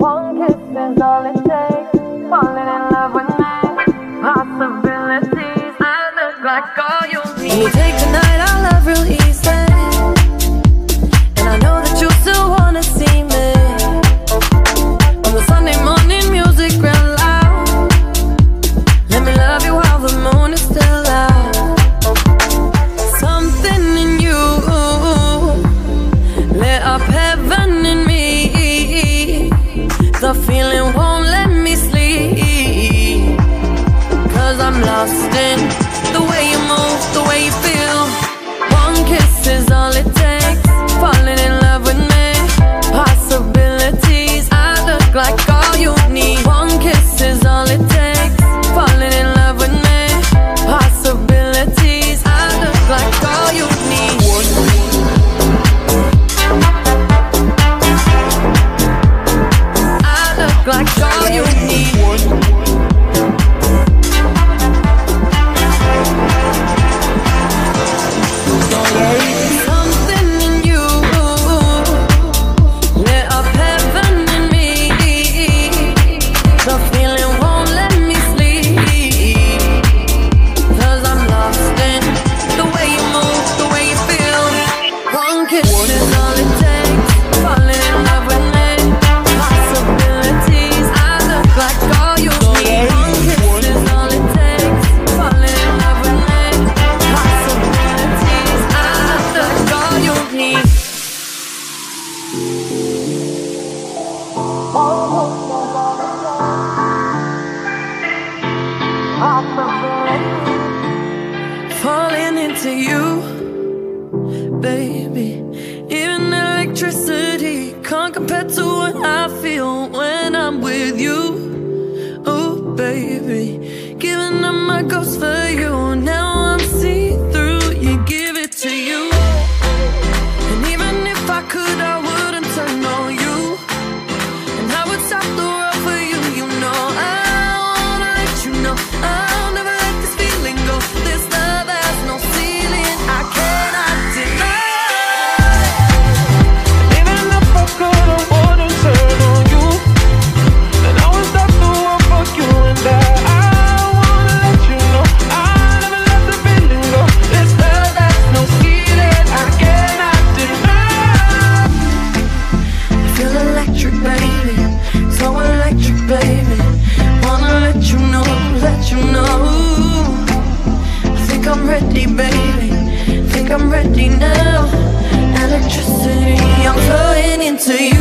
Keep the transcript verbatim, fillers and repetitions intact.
One kiss is all it takes. Falling in love with me. Possibilities. I look like all you need. When you take the night, I love real easy. And I know that you still wanna see me. On the Sunday morning, music real loud. Let me love you while the moon is still out. Something in you lit up heaven in me. The feeling won't let me sleep, 'cause I'm lost in the way you move, the way you feel. One kiss is all it takes. Falling in love with me. Possibilities. I look like all you need. One kiss is all it takes. Falling in love with me. Possibilities. I look like all you need. I look like all you need. Something in you lit up heaven in me. The feeling won't let me sleep, 'cause I'm lost in the way you move, the way you feel. One kiss is all it takes. Falling in love with me. Possibilities. I look like all you need. One kiss is all it takes. Falling in love with me. Possibilities. I look like all you need. Falling into you, baby. Even electricity can't compare to what I feel when I'm with you. Oh, baby, giving up my ghost for you. Now I'm see-through, you give it to you. And even if I could, I wouldn't turn on you. And I would stop the world for you, you know. I wanna let you know I'll never let this feeling go. This love has no ceiling, I cannot deny. Even if I could, I wouldn't turn on you. And I would stop the world for you. And I, I wanna let you know I'll never let the feeling go. This love has no ceiling, I cannot deny. I feel electric, baby, so electric, baby. Wanna let you know, let you know. I think I'm ready, baby, think I'm ready now. Electricity, I'm flowing into you.